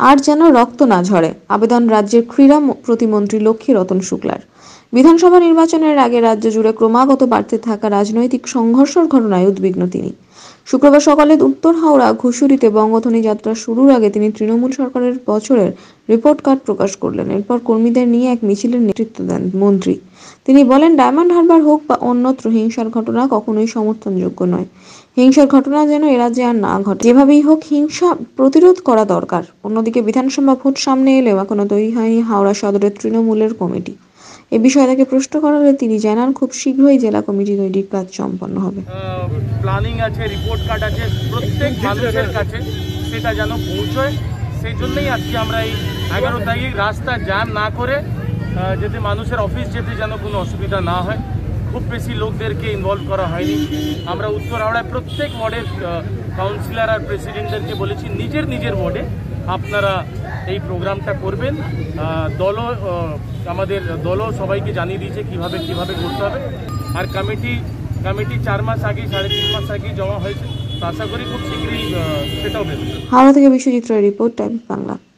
আর যেন রক্ত না ঝরে। আবেদন রাজ্যের ক্রীড়া প্রতিমন্ত্রী লক্ষ্মী রতন শুক্লার। বিধানসভা নির্বাচনের আগে রাজ্য জুড়ে ক্রমাগত বাড়তে থাকা রাজনৈতিক সংঘর্ষের ঘটনায় উদ্বিগ্ন তিনি। শুক্রবার সকালে উত্তর হাওড়া ঘুষুরিতে বঙ্গধ্বনি যাত্রা শুরুর আগে তিনি তৃণমূল সরকারের বছরের রিপোর্ট কার্ড প্রকাশ করলেন। এরপর কর্মীদের নিয়ে এক মিছিলের নেতৃত্ব দেন মন্ত্রী। তিনি বলেন, ডায়মন্ড হারবার হোক বা অন্যত্র হিংসার ঘটনা কখনোই সমর্থনযোগ্য নয়। হিংসার ঘটনা যেন এ রাজ্যে আর না ঘটে। যেভাবেই হোক হিংসা প্রতিরোধ করা দরকার। অন্যদিকে বিধানসভা ভোট সামনে এলেও এখনো তৈরি হয়নি হাওড়া সদরের তৃণমূলের কমিটি। এ বিষয়ে তাকে প্রশ্ন করা হলে তিনি জানান, খুব শীঘ্রই জেলা কমিটি তৈরির কাজ সম্পন্ন হবে। প্ল্যানিং আছে, রিপোর্ট কার্ড আছে, প্রত্যেক মানুষের কাছে সেটা যেন পৌঁছয়। সেই জন্যই আজকে আমরা এই 11 তারিখ রাস্তা জ্যাম না করে যাতে মানুষের অফিস যেতে যেন কোনো অসুবিধা না হয়। খুব বেশি লোকদেরকে ইনভলভ করা হয়নি। আমরা উত্তর হাওড়ায় প্রত্যেক ওয়ার্ডের কাউন্সিলর আর প্রেসিডেন্টদেরকে বলেছি নিজের ওয়ার্ডে আপনারা এই প্রোগ্রামটা করবেন। আমাদের দলও সবাইকে জানিয়ে দিয়েছে কিভাবে করতে হবে। আর কমিটি 4 মাস আগে 3.5 মাস আগে জমা হয়েছে, তো আশা করি খুব শীঘ্রই সেটাও বেরোবে। হাওড়া থেকে বিশ্বজিৎ রায় রিপোর্ট, টাইমস বাংলা।